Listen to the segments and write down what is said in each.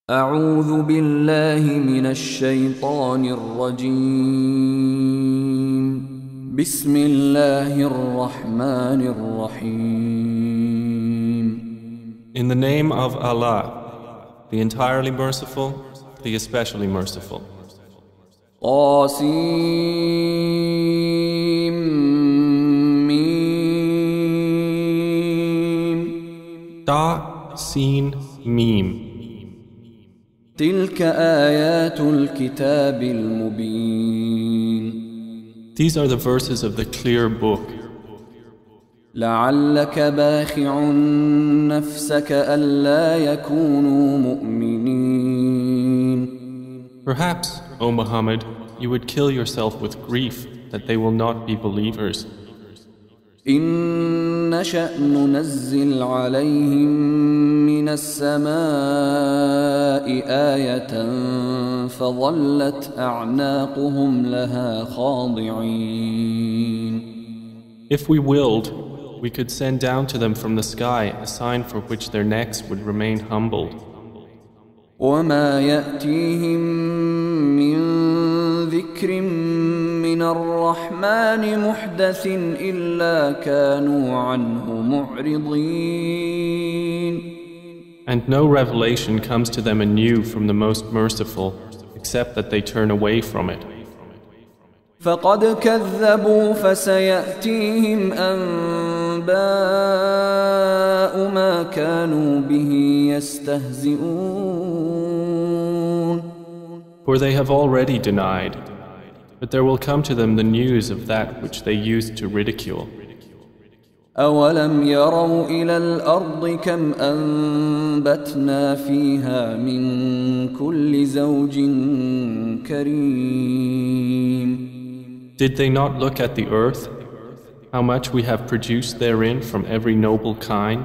أعوذ بالله من الشيطان الرجيم. بسم الله الرحمن الرحيم. In the name of Allah, the entirely merciful, the especially merciful. طاسيم ميم. Ta, Sin, Mim. تلك آيات الكتاب المبين. These are the verses of the clear book. لعلك باخع نفسك ألا يكونوا مؤمنين. Perhaps, O Muhammad, you would kill yourself with grief that they will not be believers. إن نشأ ننزل عليهم من السماء آية فظلت أعناقهم لها خاضعين. If we willed, we could send down to them from the sky a sign for which their necks would remain humbled. وما يأتيهم من ذكر من الرحمن محدث إلا كانوا عنه معرضين. And no revelation comes to them anew from the Most Merciful, except that they turn away from it. فقد كذبوا فسيأتيهم أنباء ما كانوا به يستهزئون. For they have already denied, but there will come to them the news of that which they used to ridicule. أولم يروا إلى الأرض كم أنبتنا فيها من كل زوج كريم. Did they not look at the earth, how much we have produced therein from every noble kind?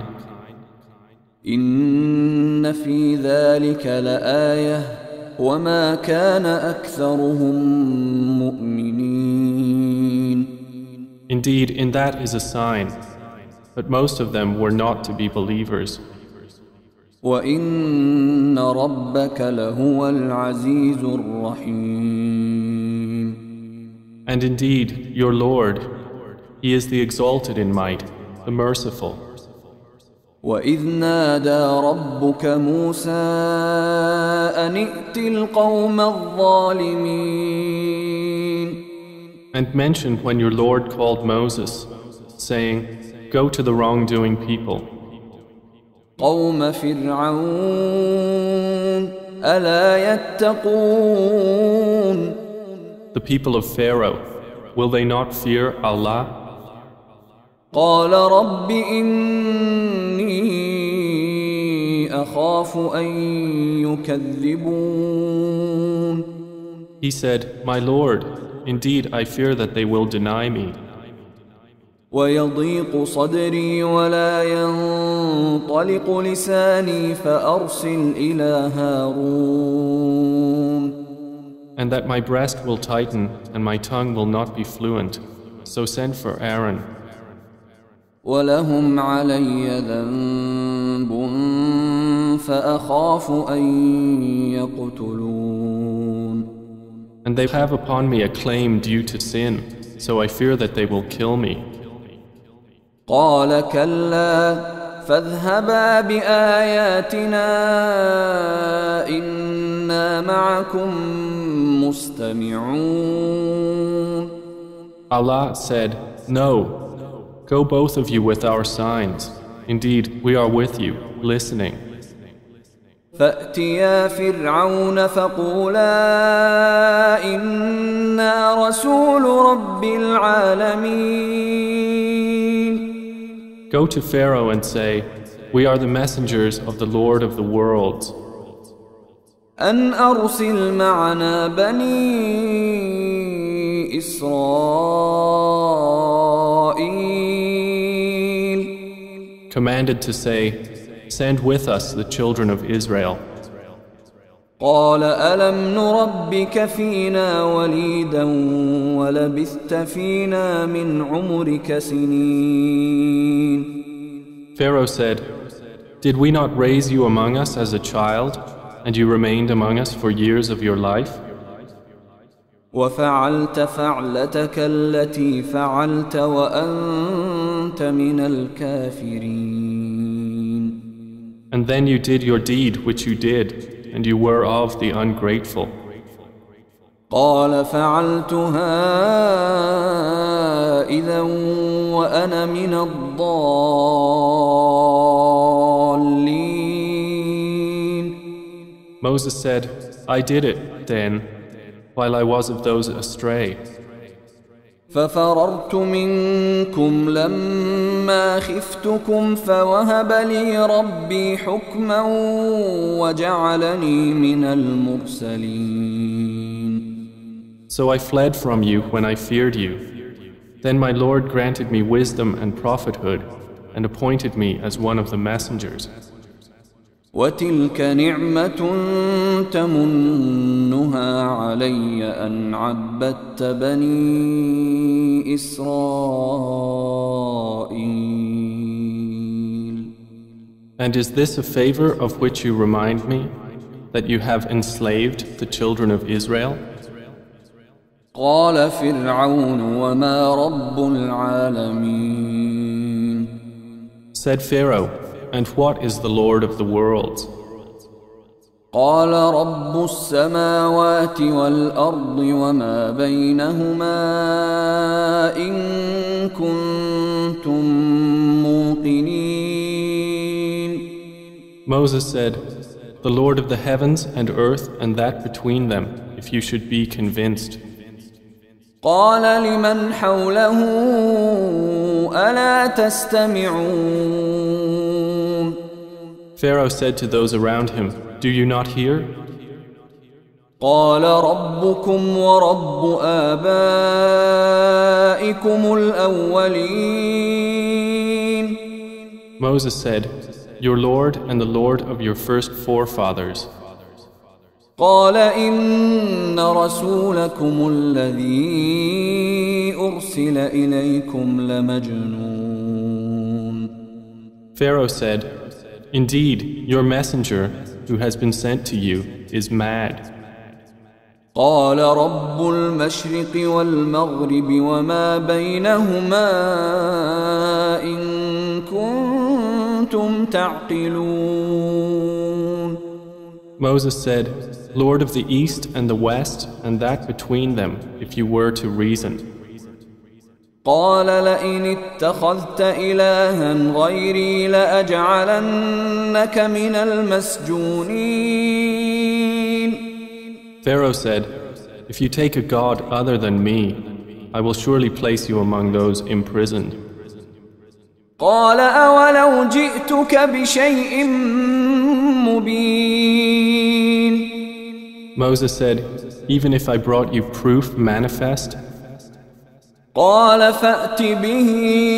إن في ذلك لآية وما كان أكثرهم مؤمنين. Indeed, in that is a sign, but most of them were not to be believers. وإن ربك لهو العزيز الرحيم. And indeed, your Lord, He is the exalted in might, the merciful. وإذ نادى ربك موسى أن ائت القوم الظالمين. And mention when your Lord called Moses, saying, Go to the wrongdoing people. قوم فرعون ألا يتقون. The people of Pharaoh, will they not fear Allah? قال رب إني أخاف أن يكذبون. He said, My Lord, indeed I fear that they will deny me. ويضيق صدري ولا ينطلق لساني فأرسل إلى هارون. And that my breast will tighten and my tongue will not be fluent, so send for Aaron. ولهم علي ذنب فأخاف أن يقتلون. And they have upon me a claim due to sin, so I fear that they will kill me. قال كلا فاذهبا بآياتنا إنا معكم مستمعون. Allah said, No, go both of you with our signs. Indeed, we are with you, listening. فأتيا فرعون فقولا إنا رسول رب العالمين. Go to Pharaoh and say, We are the messengers of the Lord of the worlds. أن أرسل معنا بني إسرائيل. Commanded to say, Send with us the children of Israel. قال ألم نربك فينا وليدا ولبثت فينا من عمرك سنين. Pharaoh said, Did we not raise you among us as a child, And you remained among us for years of your life? وفعلت فعلتك التي فعلت وأنت من الكافرين. And then you did your deed which you did, and you were of the ungrateful. قال فعلتها إذا وأنا من الضالين. Moses said, I did it then, while I was of those astray. ففررت منكم لما خفتكم فوهب لي ربي حكما وجعلني من المرسلين. So I fled from you when I feared you. Then my Lord granted me wisdom and prophethood and appointed me as one of the messengers. وتلك نعمة تمنها علي أن عبدت بني إسرائيل. And is this a favor of which you remind me, that you have enslaved the children of Israel? قال فرعون وما رب العالمين. Said Pharaoh, and what is the Lord of the worlds? قال رب السماوات والأرض وما بينهما إن كنتم موقنين. Moses said, the Lord of the heavens and earth and that between them, if you should be convinced. قال لمن حوله ألا تستمعون. Pharaoh said to those around him, do you not hear? قال ربكم ورب آبائكم الأولين. Moses said, your Lord and the Lord of your first forefathers. قال إن رسولكم الذي أرسل إليكم لمجنون. Pharaoh said, indeed, your messenger who has been sent to you is mad. قال رب المشرق والمغرب وما بينهما إن كنتم تعقلون. Moses said, Lord of the east and the west and that between them, if you were to reason. قال لئن اتخذت إلها غيري لأجعلنك من المسجونين. Pharaoh said, if you take a god other than me, I will surely place you among those imprisoned. قال أولو جئتك بشيء مبين. Moses said, even if I brought you proof manifest. قال فأت به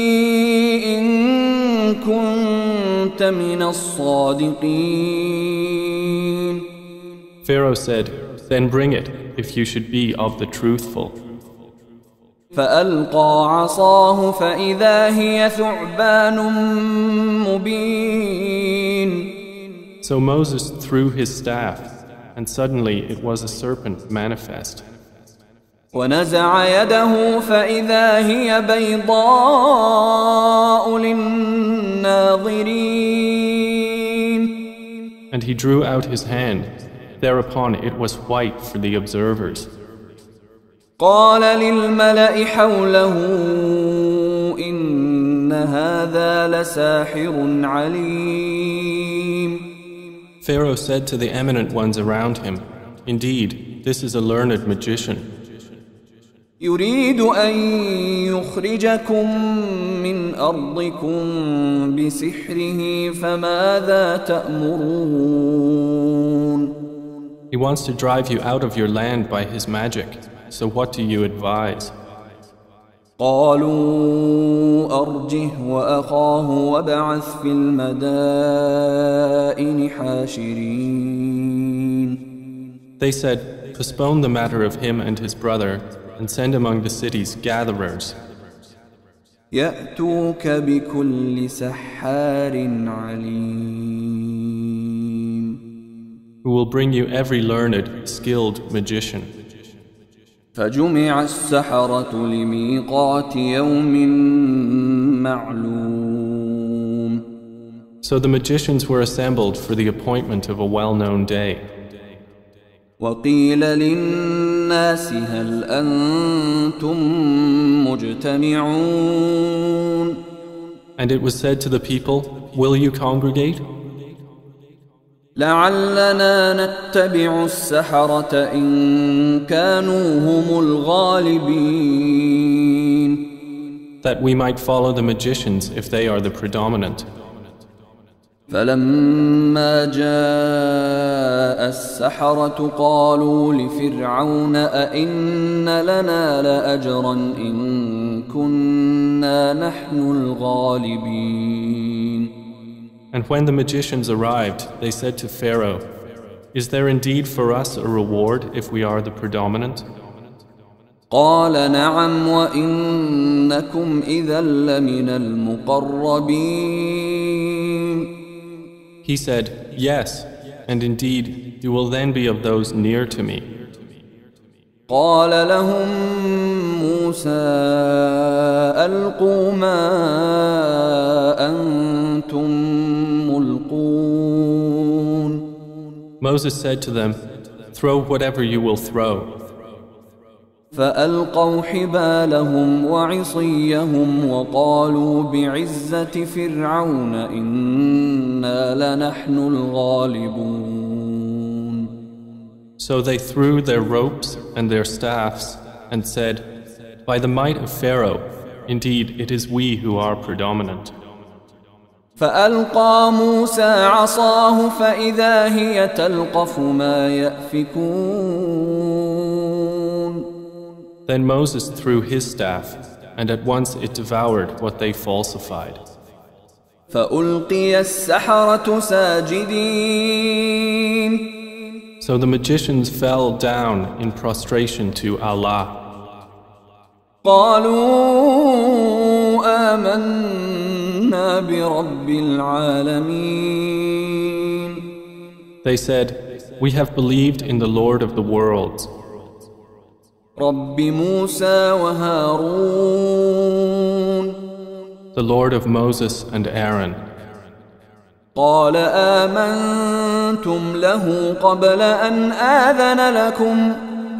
إن كنت من الصادقين. Pharaoh said, then bring it if you should be of the truthful. فألقى عصاه فإذا هي ثعبان مبين. So Moses threw his staff, and suddenly it was a serpent manifest. ونزع يده فإذا هي بيضاء للناظرين. And he drew out his hand. Thereupon it was white for the observers. قال للملأ حوله إن هذا لساحر عليم. Pharaoh said to the eminent ones around him, indeed, this is a learned magician. يريد أن يخرجكم من أرضكم بسحره فماذا تأمرون. He wants to drive you out of your land by his magic. So what do you advise? قالوا أرجه وأخاه وابعث في المدائن حاشرين. They said, postpone the matter of him and his brother and send among the cities gatherers. يأتوك بكل سحار عليم. who will bring you every learned, skilled magician. فجمع السحرة لميقات يوم معلوم. So the magicians were assembled for the appointment of a well-known day. وقيل للناس هل أنتم مجتمعون. And it was said to the people, will you congregate? لعلنا نتبع السحرة إن كانوا هم الغالبين. That we might follow the magicians if they are the predominant. فلما جاء السحرة قالوا لفرعون أئن لنا لأجرا إن كنا نحن الغالبين. And when the magicians arrived, they said to Pharaoh, is there indeed for us a reward if we are the predominant? قال نعم وإنكم إذا لمن المقربين. He said, yes, and indeed you will then be of those near to me. قال لهم موسى ألقوا ما أنتم ملقون. Moses said to them, throw whatever you will throw. فألقوا حبالهم وعصيهم وقالوا بعزة فرعون إنا لنحن الغالبون. So they threw their ropes and their staffs and said, by the might of Pharaoh, indeed it is we who are predominant. فألقى موسى عصاه فإذا هي تلقف ما يأفكون. Then Moses threw his staff, and at once it devoured what they falsified. فألقي السحرة ساجدين. So the magicians fell down in prostration to Allah. قالوا آمنا برب العالمين. They said, we have believed in the Lord of the worlds, رب موسى وهارون. the Lord of Moses and Aaron. قال آمنتم له قبل أن آذن لكم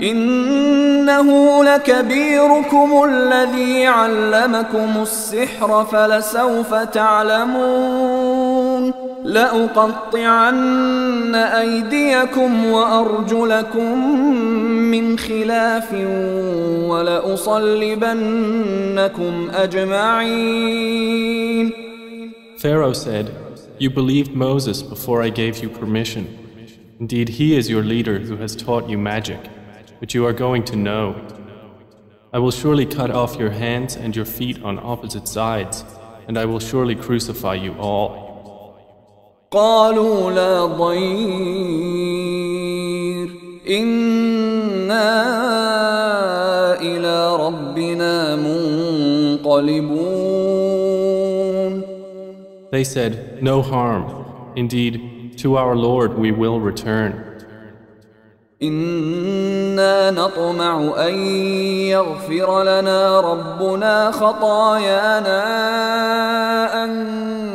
إنه لكبيركم الذي علمكم السحر فلسوف تعلمون لأقطعن أيديكم وأرجلكم من خلاف ولأصلبنكم أجمعين. Pharaoh said, you believed Moses before I gave you permission. Indeed, he is your leader who has taught you magic, which you are going to know. I will surely cut off your hands and your feet on opposite sides, and I will surely crucify you all. قالوا لا ضير إنا إلى ربنا منقلبون. They said, no harm. Indeed, to our Lord we will return. إنا نطمع أن يغفر لنا ربنا خطايانا أن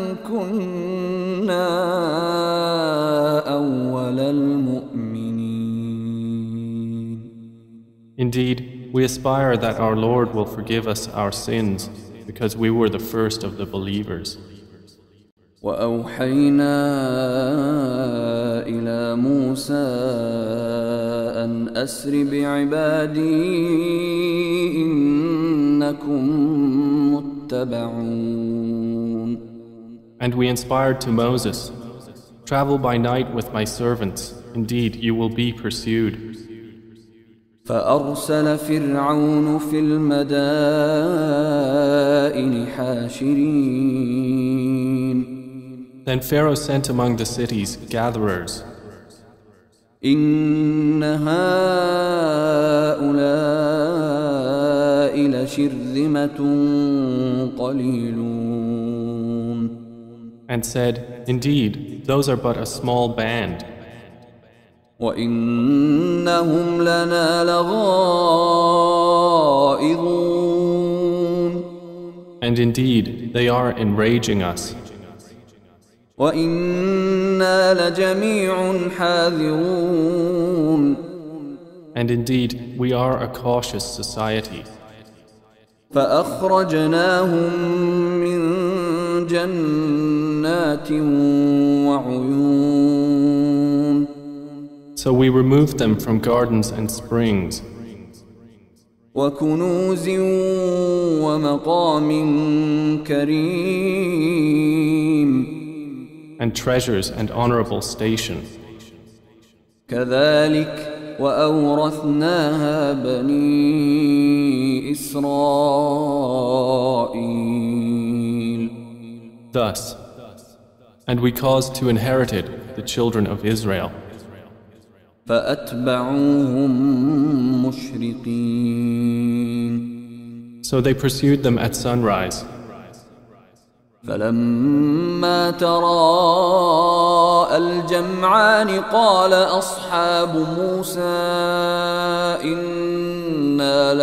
كنا أول المؤمنين. Indeed, we aspire that our Lord will forgive us our sins because we were the first of the believers. وأوحينا إلى موسى أن أسر بعبادي إنكم متبعون. And we inspired to Moses, travel by night with my servants, indeed you will be pursued. فأرسل فرعون في المدائن حاشرين. Then Pharaoh sent among the cities gatherers. إن هؤلاء لشرذمة قليلون. And said, indeed, those are but a small band. وإنهم لنا لغائظون. And indeed, they are enraging us. وإنا لجميع حاذرون. And indeed, we are a cautious society. فأخرجناهم من جنات وعيون. So we removed them from gardens and springs, وكنوز ومقام كريم. and treasures and honorable station. كذلك وأورثناها بني إسرائيل. Thus, and we caused to inherit it the children of Israel. فأتبعوهم مشرقين. So they pursued them at sunrise. فلما تراءى الجمعان قال أصحاب موسى إنا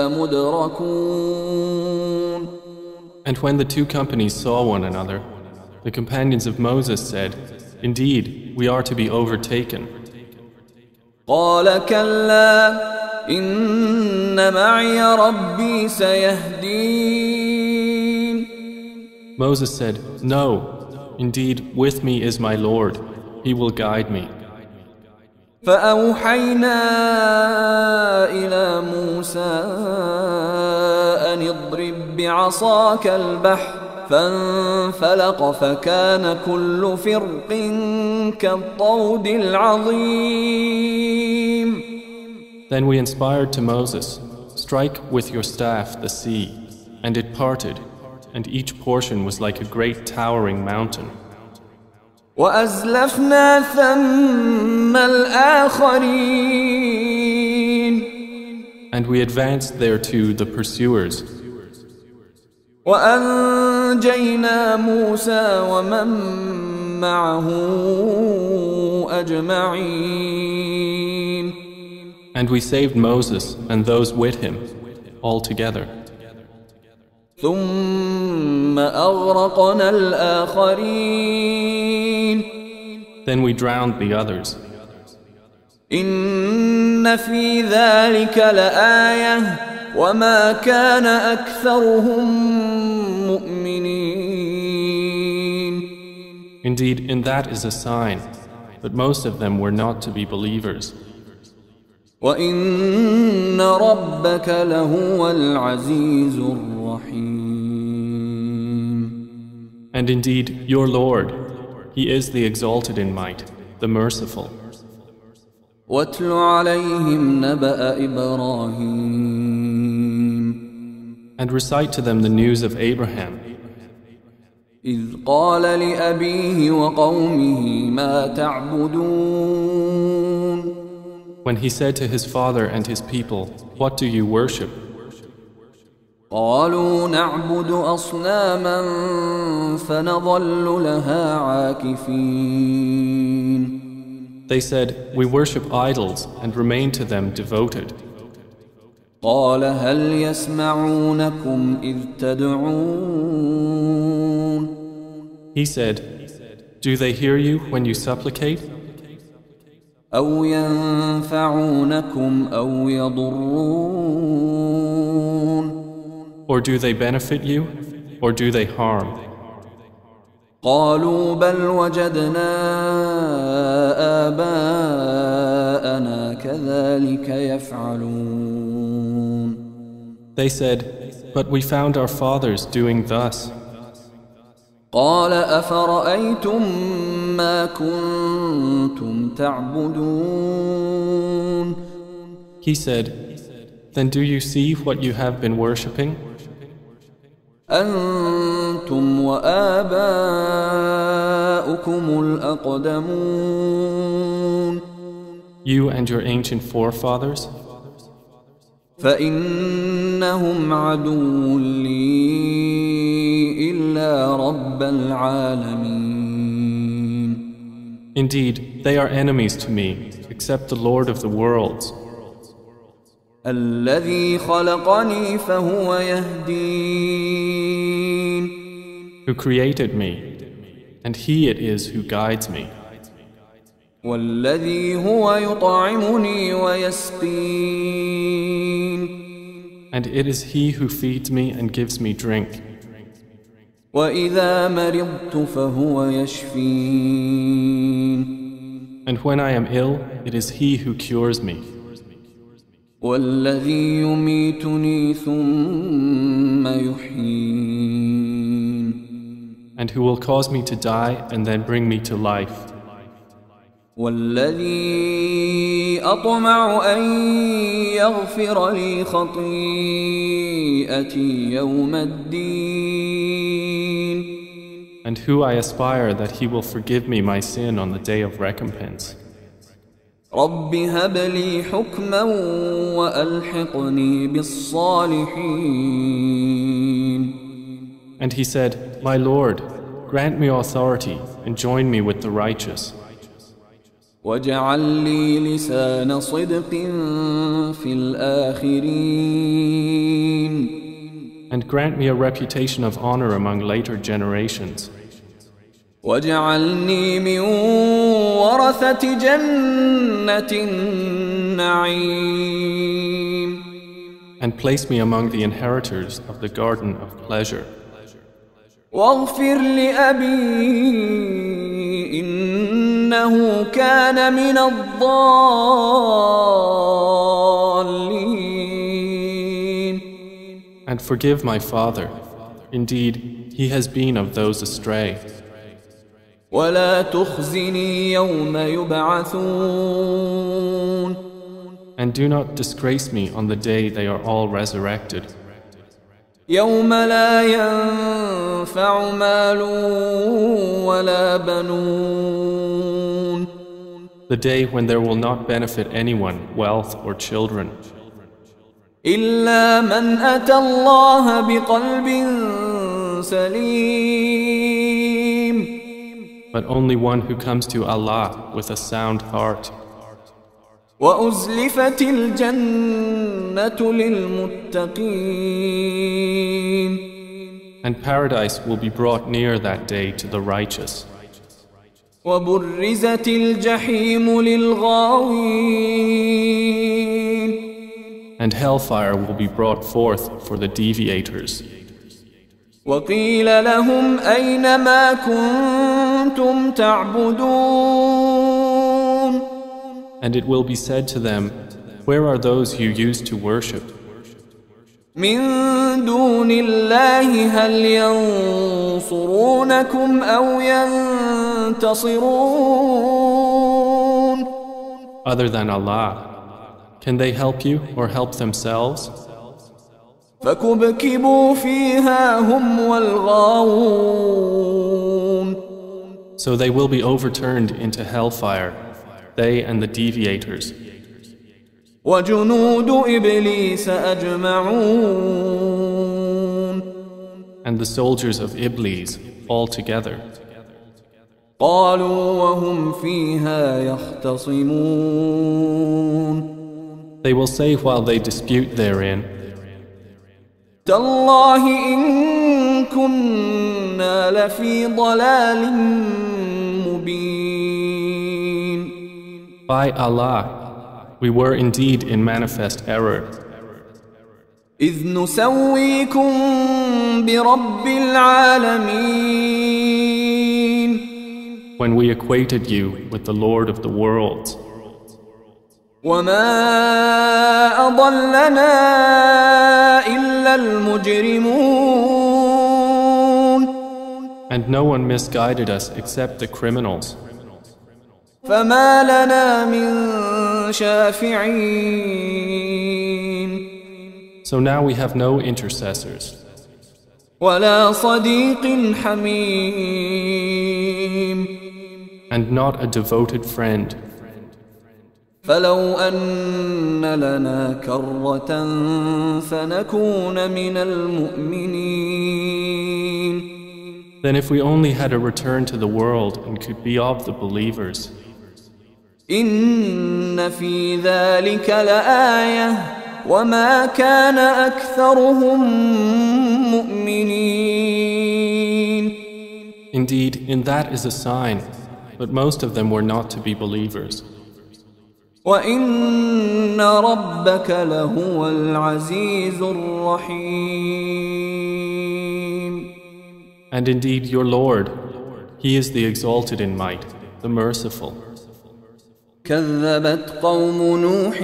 لمدركون. And when the two companies saw one another, the companions of Moses said, "Indeed, we are to be overtaken." قال كلا إن معي ربي سيهدين. Moses said, "No, indeed, with me is my Lord. He will guide me." فأوحينا إلى موسى أن اضرب بعصاك البحر فانفلق فكان كل فرق كالطود العظيم. Then we inspired to Moses, "Strike with your staff the sea," and it parted, and each portion was like a great towering mountain. وأزلفنا ثم الآخرين. And we advanced thereto the pursuers. وأنجينا موسى ومن معه أجمعين. And we saved Moses and those with him, all together. ثم أغرقنا الآخرين. Then we drowned the others. إن في ذلك لآية وما كان أكثرهم مؤمنين. Indeed, in that is a sign, but most of them were not to be believers. وإن ربك لهو العزيز الرحيم. And indeed, your Lord, He is the exalted in might, the merciful. واتل عليهم نبأ إبراهيم. And recite to them the news of Abraham, إذ قال لأبيه وقومه ما تعبدون. when he said to his father and his people, "What do you worship?" قالوا نعبد أصناما فنظل لها عاكفين. They said, "We worship idols and remain to them devoted." قال هل يسمعونكم إذ تدعون. He said, "Do they hear you when you supplicate? أو ينفعونكم أو يضرون. Or do they benefit you, or do they harm?" قالوا بل وجدنا آباءنا كذلك يفعلون. They said, "But we found our fathers doing thus." قال أفرأيتم ما كنتم تعبدون. He said, "Then do you see what you have been worshipping? أنتم وآباؤكم الأقدمون. You and your ancient forefathers? فإنهم عدو لي إلا رب العالمين. Indeed, they are enemies to me, except the Lord of the worlds. الذي خلقني فهو يهدين. Who created me, and He it is who guides me. والذي هو يطعمني ويسقين. And it is He who feeds me and gives me drink. وإذا مرضت فهو يشفين. And when I am ill, it is He who cures me. والذي يميتني ثم يحيين. And who will cause me to die and then bring me to life. والذي أطمع أن يغفر لي خطيئتي يوم الدين. And who I aspire that He will forgive me my sin on the day of recompense. رب هب لي حكما وألحقني بالصالحين. And he said, My Lord, grant me authority and join me with the righteous. واجعل لي لسان صدق في الآخرين. And grant me a reputation of honor among later generations. واجعلني من ورثة جنة النعيم. And place me among the inheritors of the garden of pleasure. واغفر لأبي إنه كان من الضالين. And forgive my father. Indeed, he has been of those astray. ولا تخزني يوم يبعثون. And do not disgrace me on the day they are all resurrected. يوم لا ينفع مال ولا بنون. The day when there will not benefit anyone, wealth or children. إلا من أتى الله بقلب سليم. But only one who comes to Allah with a sound heart. وأزلفت الجنة للمتقين. And paradise will be brought near that day to the righteous. وبرزت الجحيم للغاوين. And hellfire will be brought forth for the deviators. وقيل لهم أين ما كنتم تعبدون. And it will be said to them, Where are those you used to worship? من دون الله هل ينصرونكم أو ينتصرون. Other than Allah, can they help you or help themselves? فكبكبوا فيها هم والغاوون. So they will be overturned into hellfire, they and the deviators. وجنود إبليس أجمعون. And the soldiers of Iblis all together. قالوا وهم فيها يختصمون. They will say while they dispute therein, تالله إن كنا لفي ضلال مبين. By Allah, we were indeed in manifest error. إذ نسويكم برب العالمين. When we equated you with the Lord of the worlds. وما أضلنا إلا المجرمون. And no one misguided us except the criminals. فما لنا من شافعين. So now we have no intercessors. ولا صديق حميم. And not a devoted friend. فلو أن لنا كرة فنكون من المؤمنين. Then if we only had a return to the world and could be of the believers. إن في ذلك لآية وما كان أكثرهم مؤمنين. Indeed, in that is a sign, but most of them were not to be believers. وَإِنَّ رَبَّكَ لَهُوَ الْعَزِيزُ الرَّحِيمُ. And indeed, your Lord, He is the exalted in might, the merciful. كذبت قوم نوح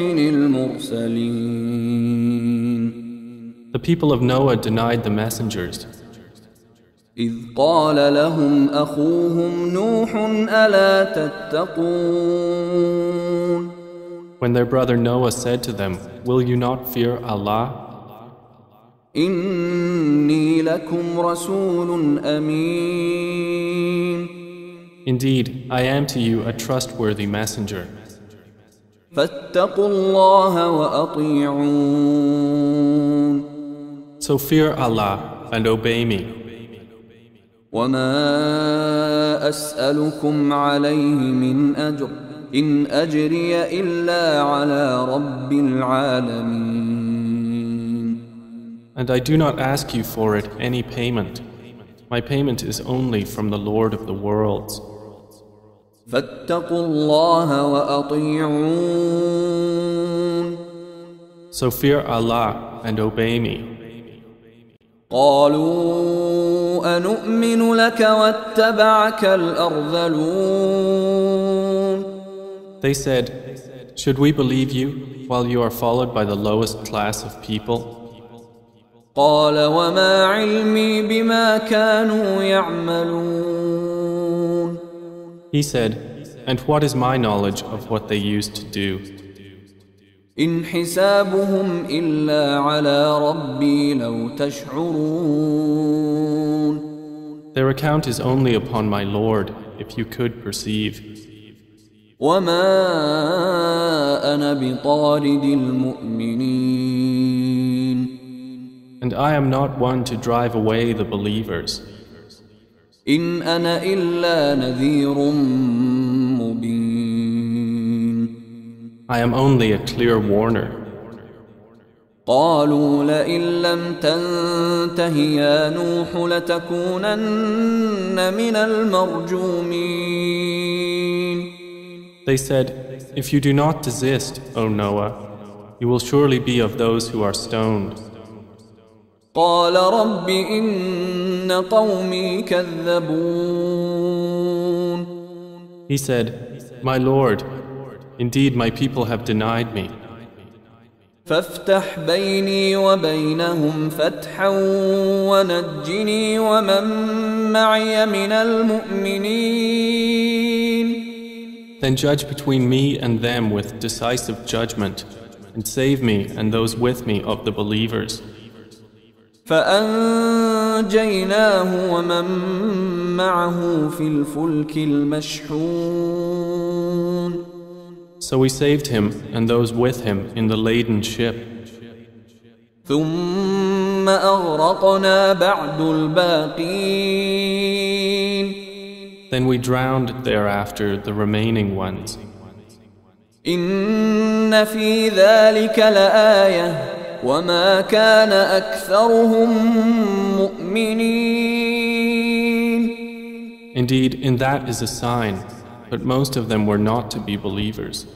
المرسلين. The people of Noah denied the messengers. إذ قال لهم أخوهم نوح ألا تتقون. When their brother Noah said to them, "Will you not fear Allah? إني لكم رسول أمين. Indeed, I am to you a trustworthy messenger. فاتقوا الله وأطيعون. So fear Allah and obey me. وما أسألكم عليه من أجر إن أجري إلا على رب العالمين. And I do not ask you for it any payment. My payment is only from the Lord of the worlds. فاتقوا الله وأطيعون. So fear Allah and obey me. قالوا أنؤمن لك واتبعك الأرذلون. They said, "Should we believe you while you are followed by the lowest class of people?" قال وما علمي بما كانوا يعملون. He said, "And what is my knowledge of what they used to do? إن حسابهم إلا على ربي لو تشعرون. Their account is only upon my Lord, if you could perceive. وما أنا بطارد المؤمنين. And I am not one to drive away the believers. إن أنا إلا نذير مبين. I am only a clear warner. قالوا لئن لم تنته يا نوح لتكونن من المرجومين. They said, "If you do not desist, O Noah, you will surely be of those who are stoned." قال رب إن قومي كذبون. He said, "My Lord, indeed my people have denied me. فافتح بيني وبينهم فتحا ونجني ومن معي من المؤمنين. Then judge between me and them with decisive judgment, and save me and those with me of the believers." فأنجيناه ومن معه في الفلك المشحون. So we saved him and those with him in the laden ship. ثم أغرقنا بعد الباقين. Then we drowned thereafter the remaining ones. إن في ذلك لآية وما كان أكثرهم مؤمنين. Indeed, in that is a sign, but most of them were not to be believers.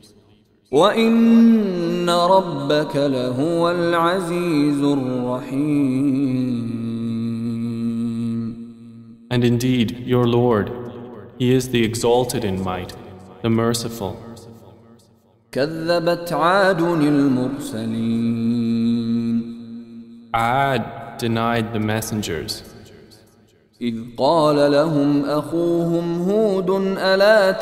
وإن ربك لهو العزيز الرحيم. And indeed, your Lord, He is the exalted in might, the merciful. كذبت عاد المرسلين. Ad denied the messengers. إذ قال لهم أخوهم هود ألا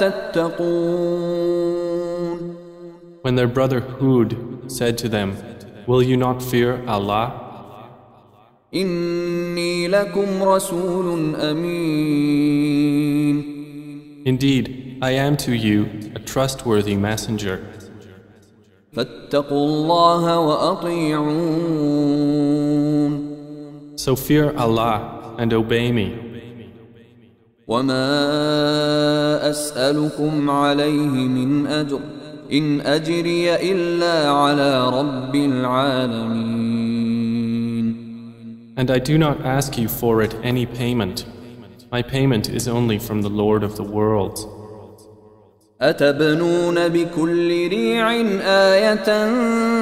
تتقون. When their brother Hud said to them, "Will you not fear Allah? إني لكم رسول أمين. Indeed, I am to you a trustworthy messenger. فاتقوا الله وأطيعون. So fear Allah and obey me. وما أسألكم عليه من أجر إن أجري إلا على رب العالمين. And I do not ask you for it any payment. My payment is only from the Lord of the worlds. أتبنون بكل ريع آية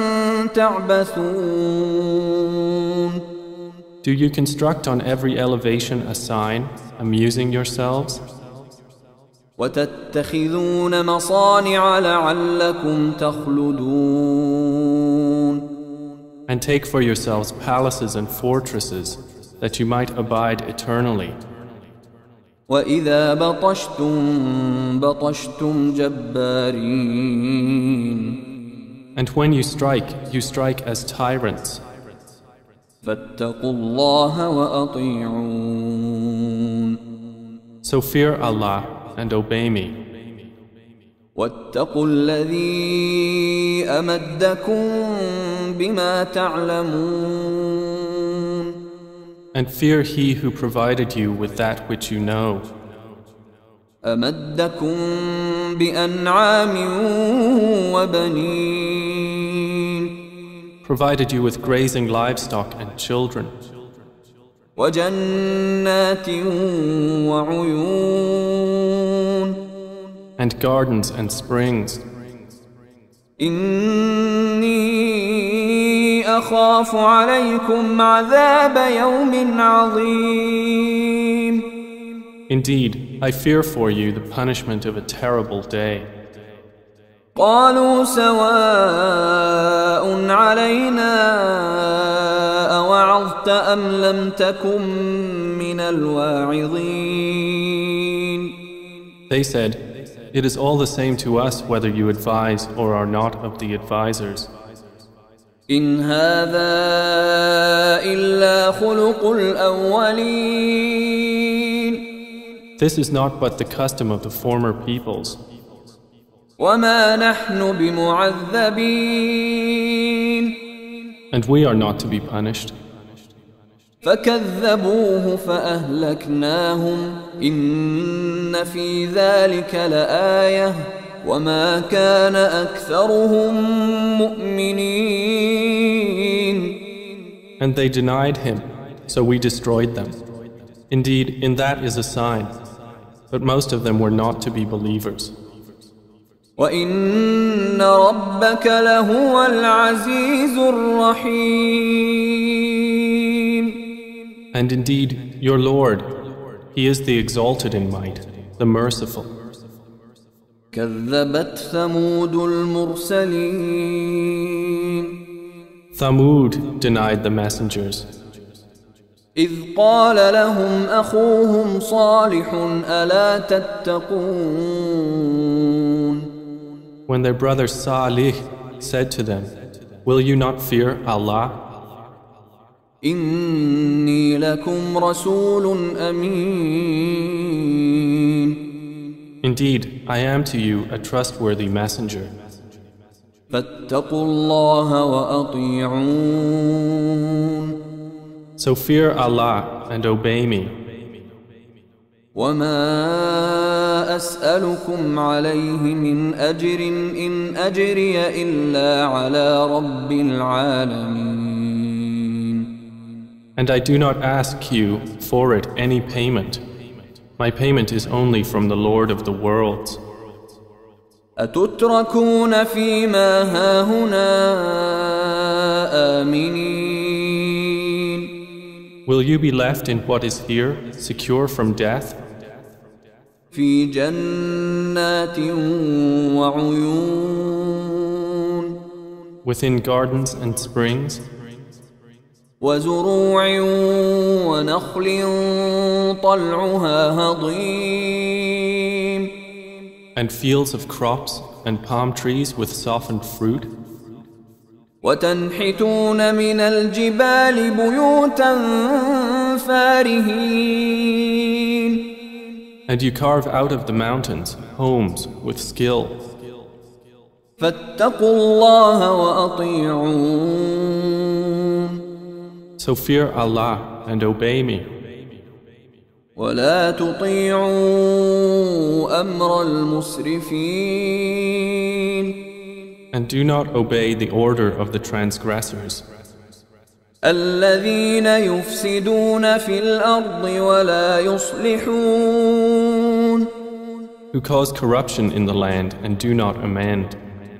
تعبثون. Do you construct on every elevation a sign, amusing yourselves? وتتخذون مصانع لعلكم تخلدون. And take for yourselves palaces and fortresses, that you might abide eternally. وإذا بطشتم بطشتم جبارين. And when you strike as tyrants. فاتقوا الله وأطيعون. So fear Allah and obey me. واتقوا الذي أمدكم بما تعلمون. And fear He who provided you with that which you know. أمدكم بأنعام وبنين. Provided you with grazing livestock and children. وجنات وعيون. And gardens and springs. إني أخاف عليكم عذاب يوم عظيم. Indeed, I fear for you the punishment of a terrible day. قالوا سواء علينا أوعظت أم لم تكن من الواعظين. They said, "It is all the same to us whether you advise or are not of the advisers." إن هذا إلا خلق الأولين. This is not but the custom of the former peoples. وما نحن بمعذبين. And we are not to be punished. فكذبوه فأهلكناهم إن في ذلك لآية وما كان أكثرهم مؤمنين. And they denied him, so we destroyed them. Indeed, in that is a sign, but most of them were not to be believers. وإن ربك لهو العزيز الرحيم. And indeed, your Lord, He is the exalted in might, the merciful. كذبت ثمود المرسلين. Thamud denied the messengers. إذ قال لهم أخوهم صالح ألا تتقون. When their brother Salih said to them, "Will you not fear Allah? إني لكم رسول أمين. Indeed, I am to you a trustworthy messenger. فاتقوا الله وأطيعون. So fear Allah and obey me. وما أسألكم عليه من أجر إن أجري إلا على رب العالمين. And I do not ask you for it any payment. My payment is only from the Lord of the worlds. أتتركون فيما هاهنا آمنين. Will you be left in what is here, secure from death? في جنات وعيون. Within gardens and springs, وزروع ونخل طلعها هضيم. and fields of crops and palm trees with softened fruit, وتنحتون من الجبال بيوتا فارهين. and you carve out of the mountains homes with skill. فاتقوا الله وأطيعون. So fear Allah and obey me. ولا تطيعوا أمر المسرفين And do not obey the order of the transgressors, الذين يفسدون في الأرض ولا يصلحون who cause corruption in the land and do not amend.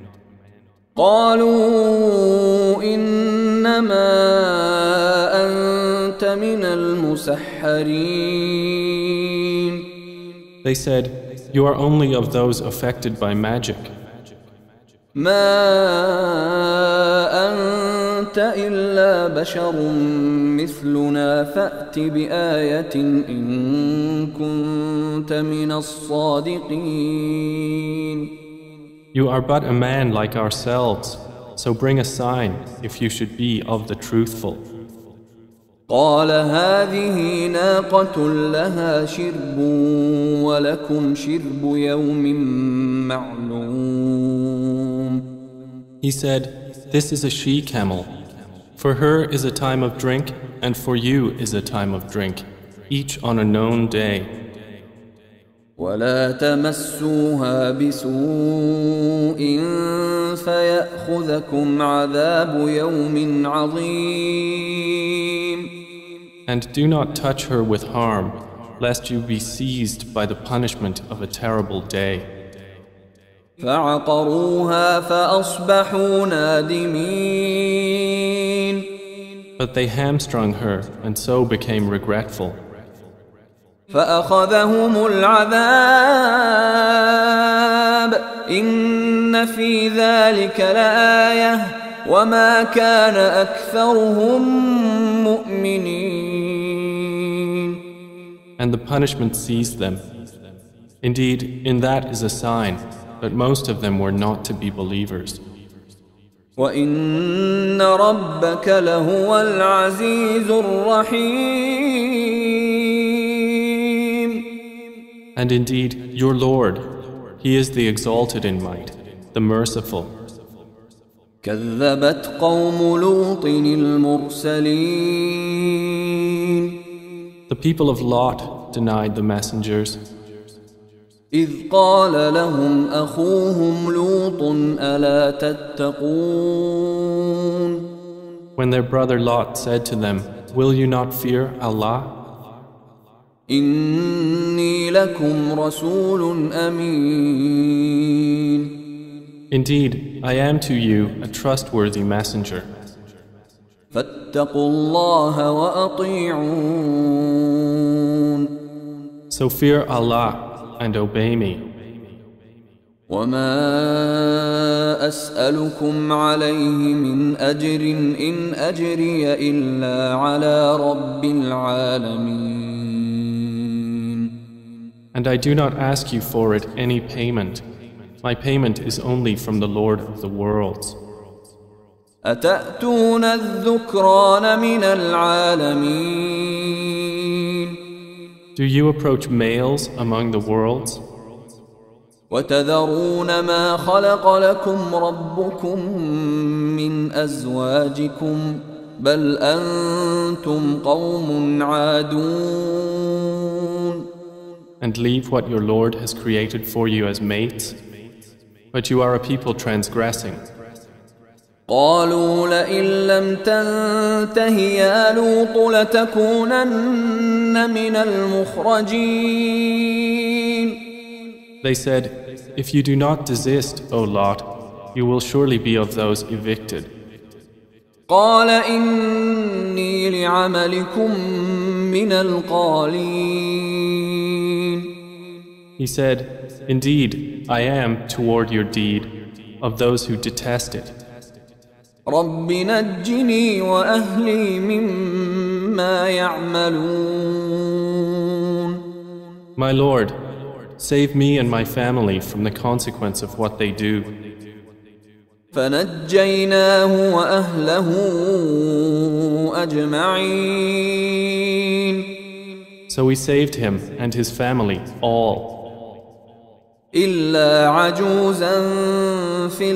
قالوا إنما أنت من المسحرين They said, "You are only of those affected by magic. ما أنت إلا بشر مثلنا فأت بآية إن كنت من الصادقين." You are but a man like ourselves, so bring a sign if you should be of the truthful. قال هذه ناقة لها شرب ولكم شرب يوم معلوم. He said, "This is a she-camel. For her is a time of drink, and for you is a time of drink, each on a known day. ولا تمسوها بسوء فيأخذكم عذاب يوم عظيم. And do not touch her with harm, lest you be seized by the punishment of a terrible day." فعقروها فأصبحوا نادمين. But they hamstrung her and so became regretful. فأخذهم العذاب إن في ذلك لآية وما كان أكثرهم مؤمنين. And the punishment seized them. Indeed, in that is a sign, but most of them were not to be believers. وَإِنَّ رَبَّكَ لَهُوَ الْعَزِيزُ الرَّحِيمُ. And indeed, your Lord, He is the exalted in might, the merciful. كذبت قوم لوط المرسلين. The people of Lot denied the messengers. إذ قال لهم أخوهم لوط ألا تتقون. When their brother Lot said to them, "Will you not fear Allah? إني لكم رسول أمين. Indeed, I am to you a trustworthy messenger. فاتقوا الله وأطيعون. So fear Allah and obey me. وما أسألكم عليه من أجر إن أجري إلا على رب العالمين. And I do not ask you for it any payment. My payment is only from the Lord of the worlds. أتأتون الذكران من العالمين. Do you approach males among the worlds? وتذرون ما خلق لكم ربكم من أزواجكم بل أنتم قوم عادون. And leave what your Lord has created for you as mates? But you are a people transgressing. قالوا لئن لم تنته يا لوط لتكونن من المخرجين. They said, "If you do not desist, O Lot, you will surely be of those evicted." قال إني لعملكم من القالين. He said, "Indeed, I am toward your deed of those who detest it. رب نجني وأهلي مما يعملون. My Lord, save me and my family from the consequence of what they do." فنجيناه وأهله أجمعين. So we saved him and his family all, إلا عجوزا في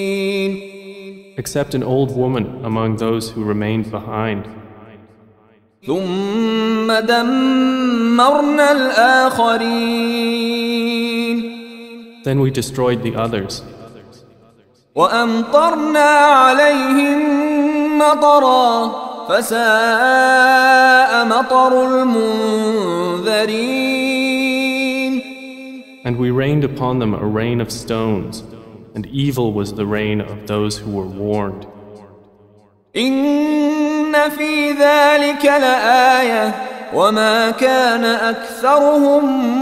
الغابرين. except an old woman among those who remained behind. ثم دمرنا الآخرين. Then we destroyed the others. وأمطرنا عليهم مطرا فساء مطر المنذرين. And we rained upon them a rain of stones, and evil was the rain of those who were warned. إن في ذلك لآية وما كان أكثرهم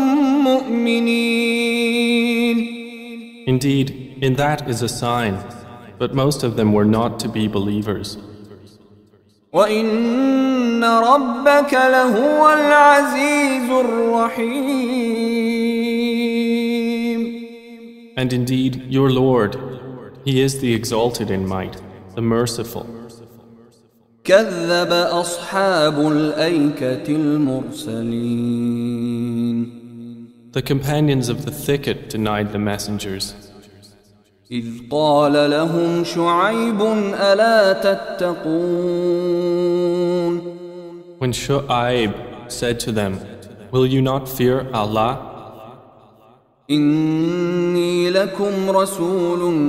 مؤمنين. Indeed, in that is a sign, but most of them were not to be believers. وإن ربك لهو العزيز الرحيم. And indeed, your Lord, He is the exalted in might, the merciful. كذب أصحاب الأيكة المرسلين. The companions of the thicket denied the messengers. إذ قال لهم شعيب ألا تتقون. When Shu'aib said to them, "Will you not fear Allah? إني لكم رسول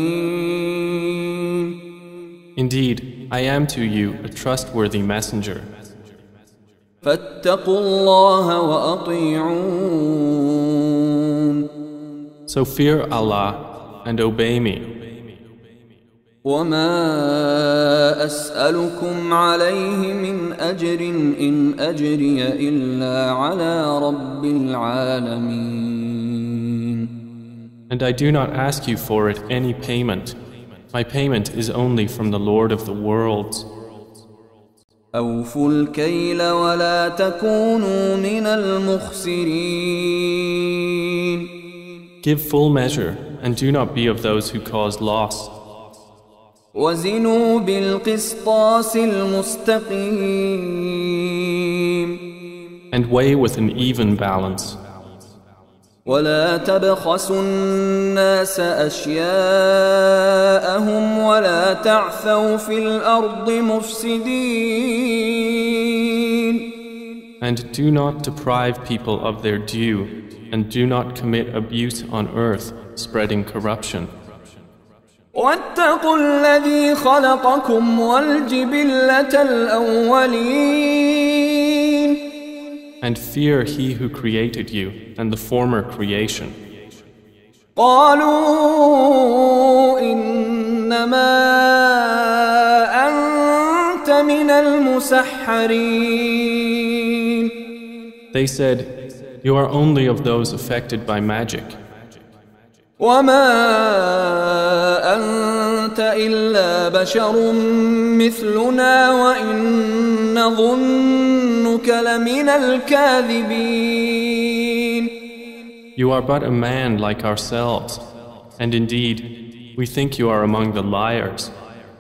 أمين. Indeed, I am to you a trustworthy messenger. فاتقوا الله وأطيعون. So fear Allah and obey me. وما أسألكم عليه من أجر إن أجري إلا على رب العالمين. And I do not ask you for it any payment. My payment is only from the Lord of the worlds. أوفوا الكيل ولا تكونوا من المخسرين. Give full measure and do not be of those who cause loss. وزنوا بالقسطاس المستقيم. And weigh with an even balance. ولا تبخسوا الناس أشياءهم ولا تعثوا في الأرض مفسدين. And do not deprive people of their due, and do not commit abuse on earth, spreading corruption. واتقوا الذي خلقكم والجبلة الأولين. And fear He who created you and the former creation. قالوا إنما أنت من المسحرين. They said, "You are only of those affected by magic. وما أنت إلا بشر مثلنا وإن نظنك لمن الكاذبين. You are but a man like ourselves, and indeed, we think you are among the liars.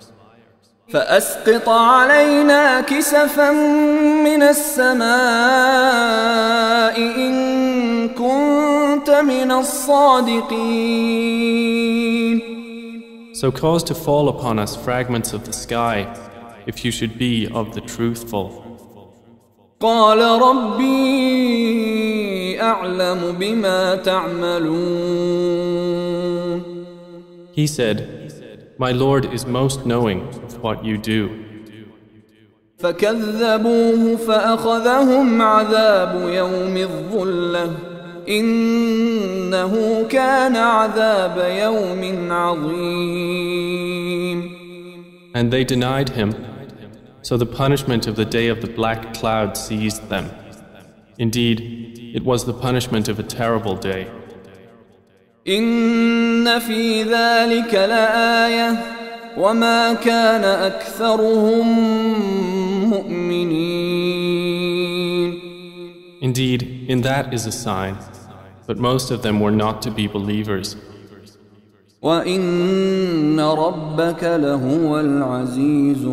فأسقط علينا كسفا من السماء إن كنت من الصادقين. So cause to fall upon us fragments of the sky, if you should be of the truthful." قال ربي أعلم بما تعملون. He said, "My Lord is most knowing of what you do." فكذبوه فأخذهم عذاب يوم الظلة إنه كان عذاب يوم عظيم. And they denied him, so the punishment of the day of the black cloud seized them. Indeed, it was the punishment of a terrible day. إن في ذلك لآية وما كان أكثرهم مؤمنين. Indeed, in that is a sign, but most of them were not to be believers. وإن ربك لهو العزيز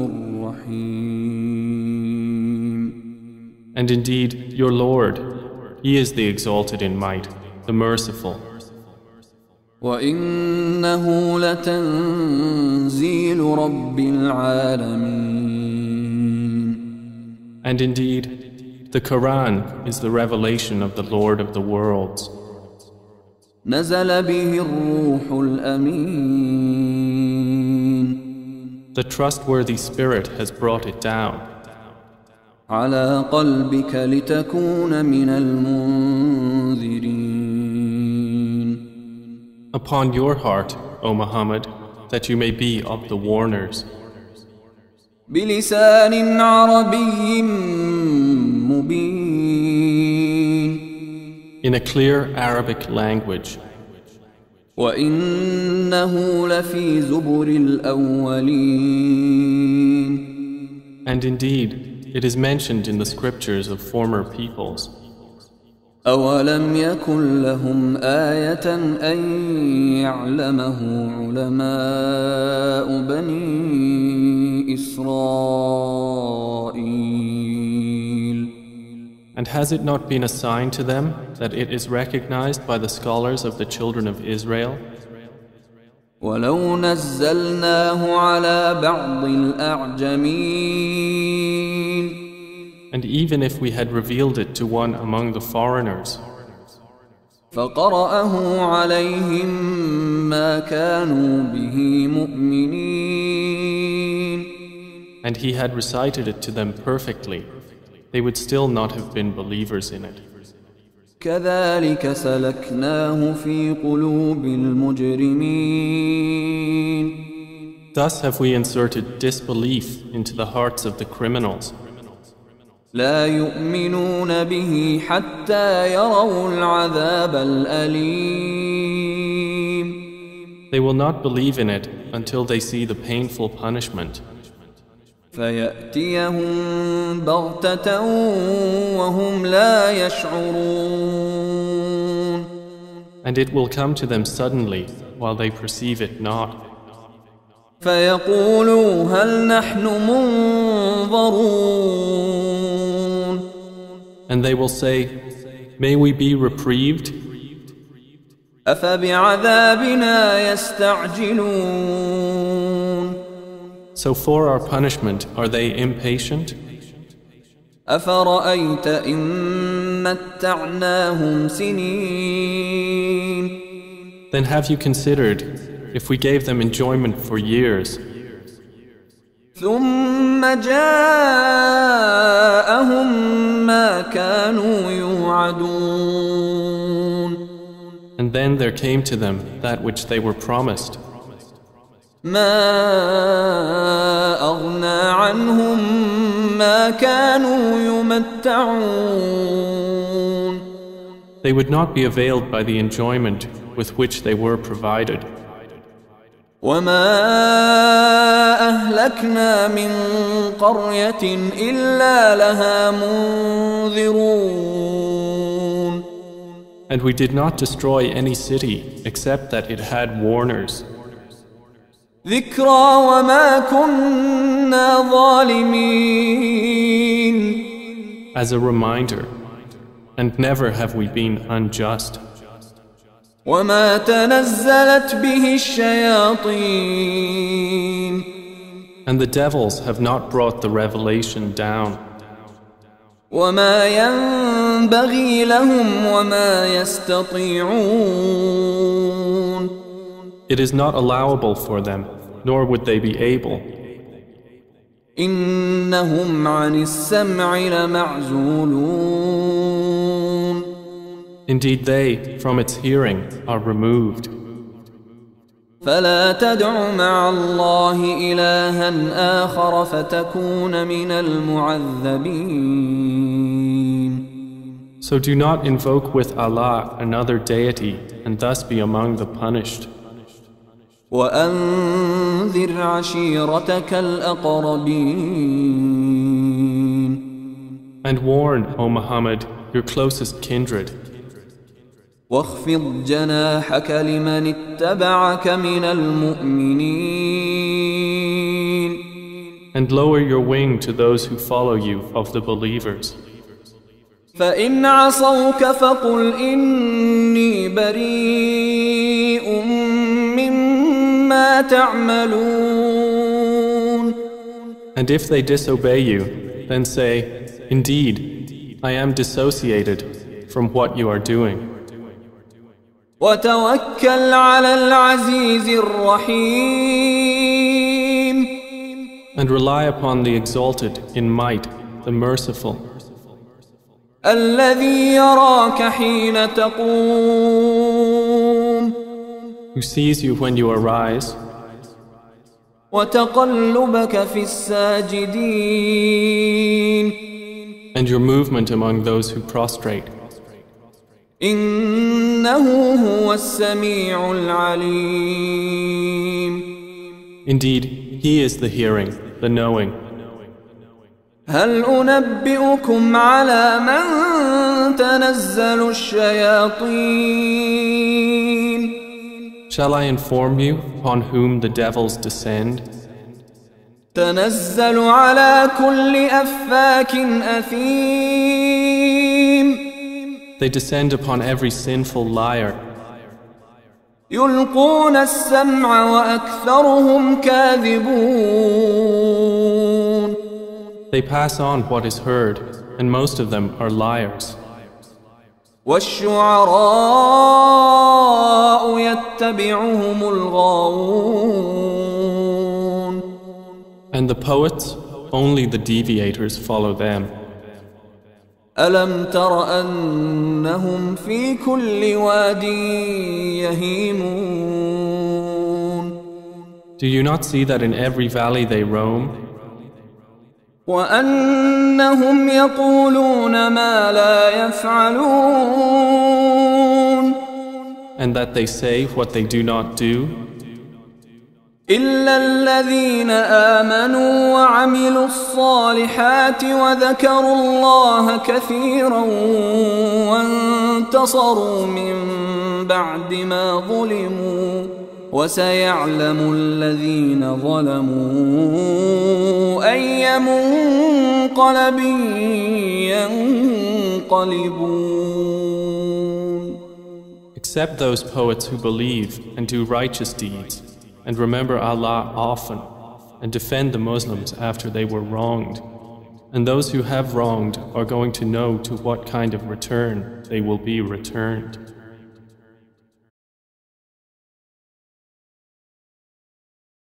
الرحيم. And indeed, your Lord, He is the exalted in might, the merciful. وإنه لتنزيل رب العالمين. And indeed, the Quran is the revelation of the Lord of the worlds. نزل به الروح الأمين The trustworthy Spirit has brought it down على قلبك لتكون من المنذرين upon your heart, O Muhammad, that you may be of the warners. بلسان عربي مبين In a clear Arabic language. وإنه لفي زبر الأولين And indeed, it is mentioned in the scriptures of former peoples. أولم يكن لهم آية أن يعلمه علماء بني إسرائيل And has it not been a sign to them that it is recognized by the scholars of the children of Israel? ولو نزلناه على بعض الأعجمين And even if we had revealed it to one among the foreigners, فقرأه عليهم ما كانوا به مؤمنين and he had recited it to them perfectly, they would still not have been believers in it. كذلك سلكناه في قلوب المجرمين Thus have we inserted disbelief into the hearts of the criminals. لا يؤمنون به حتى يروا العذاب الأليم They will not believe in it until they see the painful punishment. فيأتيهم بغتة وهم لا يشعرون And it will come to them suddenly while they perceive it not. فيقولوا هل نحن منظرون And they will say, may we be reprieved? أفبعذابنا يستعجلون So for our punishment are they impatient? أفرأيت إن متعناهم سنين Then have you considered if we gave them enjoyment for years, ثم جاءهم ما كانوا يوعدون and then there came to them that which they were promised? ما أغنى عنهم ما كانوا يمتعون They would not be availed by the enjoyment with which they were provided. وما أهلكنا من قرية إلا لها منذرون And we did not destroy any city except that it had warners. ذكرى وما كنا ظالمين As a reminder, and never have we been unjust. وما تنزلت به الشياطين And the devils have not brought the revelation down. وما ينبغي لهم وما يستطيعون It is not allowable for them, nor would they be able. إنهم عن السمع لمعزولون Indeed, they, from its hearing, are removed. فلا تدع مع الله إلها آخر فتكون من المعذبين So do not invoke with Allah another deity and thus be among the punished. وأنذر عشيرتك الأقربين And warn, O Muhammad, your closest kindred. واخفض جناحك لمن اتبعك من المؤمنين And lower your wing to those who follow you of the believers. فإن عصوك فقل إني بريء مما تعملون And if they disobey you, then say, Indeed, I am dissociated from what you are doing. وتوكل على العزيز الرحيم And rely upon the exalted in might, the merciful, الذي يراك حين تقوم who sees you when you arise وتقلبك في الساجدين and your movement among those who prostrate. إنه هو السميع العليم. Indeed, He is the hearing, the knowing. هل أنبئكم على من تنزل الشياطين Shall I inform you upon whom the devils descend? تنزل على كل أفاك أثيم They descend upon every sinful liar. يلقون السمع وأكثرهم كاذبون. They pass on what is heard, and most of them are liars. والشعراء يتبعهم الغاوون. And the poets, only the deviators follow them. ألم تر أنهم في كل واد يهيمون. Do you not see that in every valley they roam? وأنهم يقولون ما لا يفعلون. And that they say what they do not do? إلا الذين آمنوا وعملوا الصالحات وذكروا الله كثيرا وانتصروا من بعد ما ظلموا وسيعلم الذين ظلموا أي منقلب ينقلبون. Except those poets who believe and do righteous deeds and remember Allah often and defend the Muslims after they were wronged. And those who have wronged are going to know to what kind of return they will be returned.